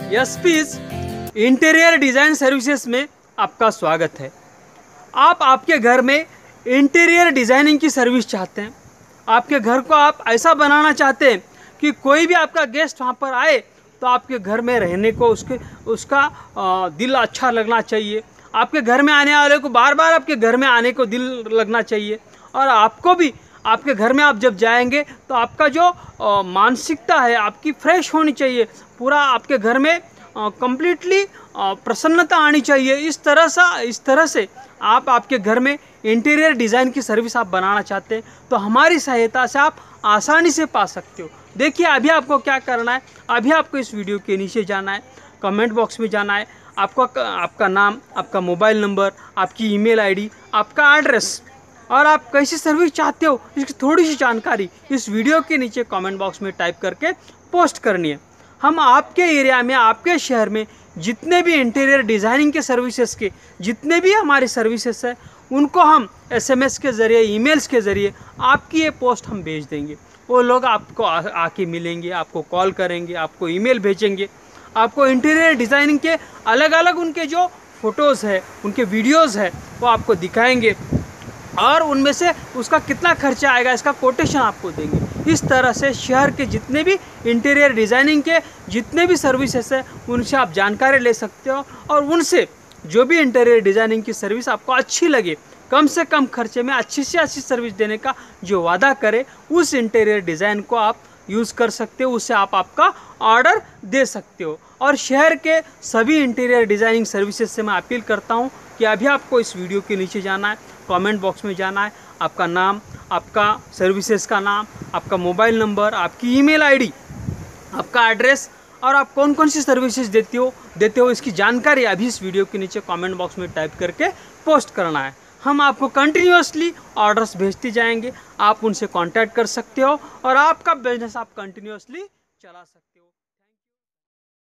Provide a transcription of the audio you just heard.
यशपीज interior design services में आपका स्वागत है। आप आपके घर में इंटीरियर डिज़ाइनिंग की सर्विस चाहते हैं। आपके घर को आप ऐसा बनाना चाहते हैं कि कोई भी आपका गेस्ट वहाँ पर आए तो आपके घर में रहने को उसका दिल अच्छा लगना चाहिए। आपके घर में आने वाले को बार बार आपके घर में आने को दिल लगना चाहिए। और आपको भी आपके घर में आप जब जाएंगे तो आपका जो मानसिकता है आपकी फ्रेश होनी चाहिए। पूरा आपके घर में कंप्लीटली प्रसन्नता आनी चाहिए। इस तरह से आप आपके घर में इंटीरियर डिज़ाइन की सर्विस आप बनाना चाहते हैं तो हमारी सहायता से आप आसानी से पा सकते हो। देखिए अभी आपको क्या करना है। अभी आपको इस वीडियो के नीचे जाना है, कमेंट बॉक्स में जाना है। आपका नाम, आपका मोबाइल नंबर, आपकी ईमेल आईडी, आपका एड्रेस और आप कैसी सर्विस चाहते हो इसकी थोड़ी सी जानकारी इस वीडियो के नीचे कमेंट बॉक्स में टाइप करके पोस्ट करनी है। हम आपके एरिया में, आपके शहर में जितने भी इंटीरियर डिज़ाइनिंग के सर्विसेज के जितने भी हमारी सर्विसेज है उनको हम SMS के ज़रिए, ईमेल्स के ज़रिए आपकी ये पोस्ट हम भेज देंगे। वो लोग आपको आके मिलेंगे, आपको कॉल करेंगे, आपको ईमेल भेजेंगे। आपको इंटीरियर डिज़ाइनिंग के अलग अलग उनके जो फ़ोटोज़ है, उनके वीडियोज़ है वो आपको दिखाएंगे और उनमें से उसका कितना खर्चा आएगा इसका कोटेशन आपको देंगे। इस तरह से शहर के जितने भी इंटीरियर डिज़ाइनिंग के जितने भी सर्विसेज है उनसे आप जानकारी ले सकते हो और उनसे जो भी इंटीरियर डिज़ाइनिंग की सर्विस आपको अच्छी लगे, कम से कम खर्चे में अच्छी से अच्छी सर्विस देने का जो वादा करे उस इंटीरियर डिज़ाइन को आप यूज़ कर सकते हो। उससे आप आपका ऑर्डर दे सकते हो। और शहर के सभी इंटीरियर डिज़ाइनिंग सर्विसेज से मैं अपील करता हूँ कि अभी आपको इस वीडियो के नीचे जाना है, कमेंट बॉक्स में जाना है, आपका नाम, आपका सर्विसेज का नाम, आपका मोबाइल नंबर, आपकी ईमेल आईडी, आपका एड्रेस और आप कौन कौन सी सर्विसेज देते हो इसकी जानकारी अभी इस वीडियो के नीचे कमेंट बॉक्स में टाइप करके पोस्ट करना है। हम आपको कंटिन्यूअसली ऑर्डर्स भेजते जाएंगे। आप उनसे कांटेक्ट कर सकते हो और आपका बिजनेस आप कंटिन्यूअसली चला सकते हो।